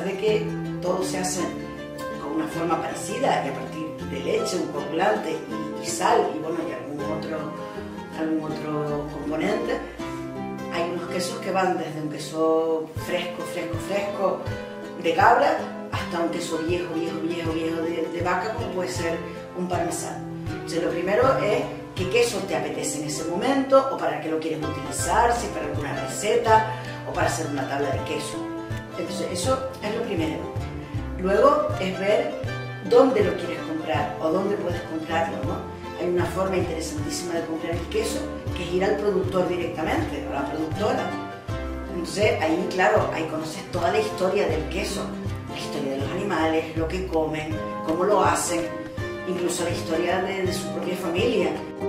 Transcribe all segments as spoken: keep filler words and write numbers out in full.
pesar de que todos se hacen con una forma parecida y a partir de leche, un coagulante y, y sal y bueno, y algún otro, algún otro componente, hay unos quesos que van desde un queso fresco, fresco, fresco de cabra hasta un queso viejo, viejo, viejo, viejo de, de vaca, como puede ser un parmesano. Entonces, lo primero es qué queso te apetece en ese momento o para qué lo quieres utilizar, si es para alguna receta o para hacer una tabla de queso. Entonces, eso es lo primero. Luego es ver dónde lo quieres comprar o dónde puedes comprarlo, ¿no? Hay una forma interesantísima de comprar el queso, que es ir al productor directamente, a la productora. Entonces, ahí, claro, ahí conoces toda la historia del queso, la historia de los animales, lo que comen, cómo lo hacen, incluso la historia de, de su propia familia.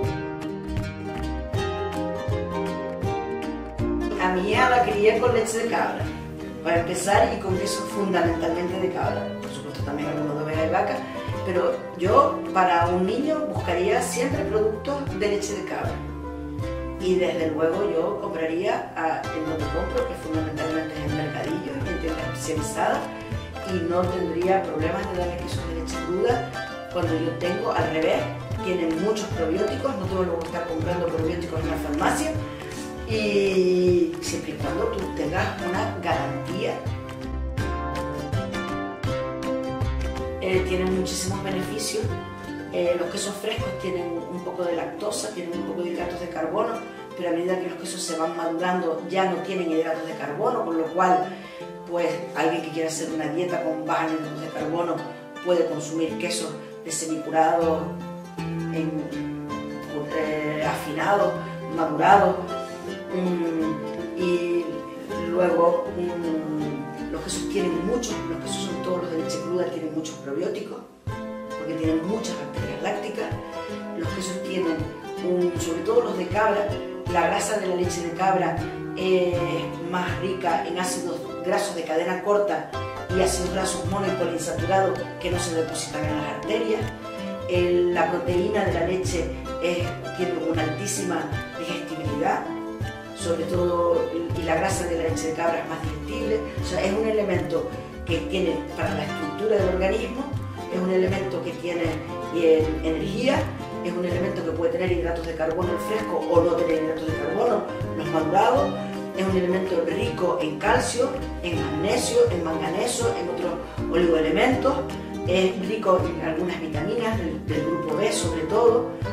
A mi hija la crié con leche de cabra, para empezar, y con queso fundamentalmente de cabra. Por supuesto también algunos de oveja y vaca, pero yo para un niño buscaría siempre productos de leche de cabra. Y desde luego yo compraría a, en donde compro, que fundamentalmente es en mercadillos y en tiendas especializadas, y no tendría problemas de darle queso de leche cruda cuando yo tengo, al revés, tienen muchos probióticos, no tengo que estar comprando probióticos en la farmacia, y siempre y cuando tú tengas una garantía. Eh, tienen muchísimos beneficios. Eh, los quesos frescos tienen un poco de lactosa, tienen un poco de hidratos de carbono, pero a medida que los quesos se van madurando ya no tienen hidratos de carbono, con lo cual pues alguien que quiera hacer una dieta con baja en hidratos de carbono puede consumir quesos de semicurado, en, eh, afinado, madurado. Mm, y luego mm, los quesos tienen muchos, los quesos son todos los de leche cruda, tienen muchos probióticos, porque tienen muchas bacterias lácticas. Los quesos tienen, un, sobre todo los de cabra, la grasa de la leche de cabra es más rica en ácidos grasos de cadena corta y ácidos grasos mono y poliinsaturados que no se depositan en las arterias. El, la proteína de la leche es, tiene una altísima digestibilidad, sobre todo, y la grasa de la leche de cabra es más digestible. O sea, es un elemento que tiene para la estructura del organismo, es un elemento que tiene eh, energía, es un elemento que puede tener hidratos de carbono el fresco o no tener hidratos de carbono los madurados, es un elemento rico en calcio, en magnesio, en manganeso, en otros oligoelementos, es rico en algunas vitaminas del, del grupo B sobre todo.